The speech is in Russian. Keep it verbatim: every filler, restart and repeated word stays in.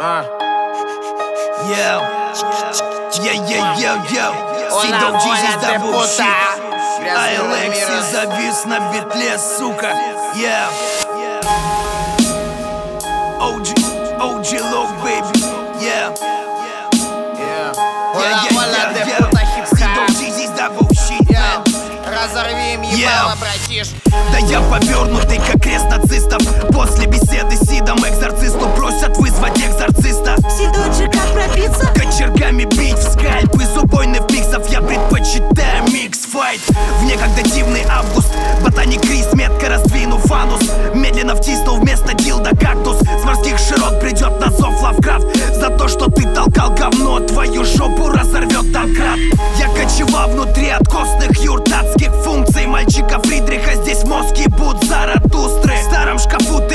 Uh. Yo, yeah, yeah, yo, yo. Hola, hola, te puta. А Элекси завис на битле, сука. Yeah. о джи, о джи Loc, baby. Yeah. Yeah. Hola, hola, te puta, хип-хап. Здесь double shit, man. Разорви им ебало, братиш. Да я повернутый, как крест нацистов. После беседы с Сидом экзорцисту просят вызвать экзорциста. Сидоджи, как пробиться? Кочергами бить в скальп. Из убойных миксов я предпочитаю микс-файт. В некогда дивный август ботаник Крис метко раздвинув фанус. Медленно втиснул вместо дилда кактус. С морских широт придет на зов Лавкрафт. За то, что ты толкал говно, твою жопу разорвет домкрат. Я кочевал внутри откосных юрт адских функций мальчика Фридриха. Здесь мозг ебут Заратустры. В старом шкафу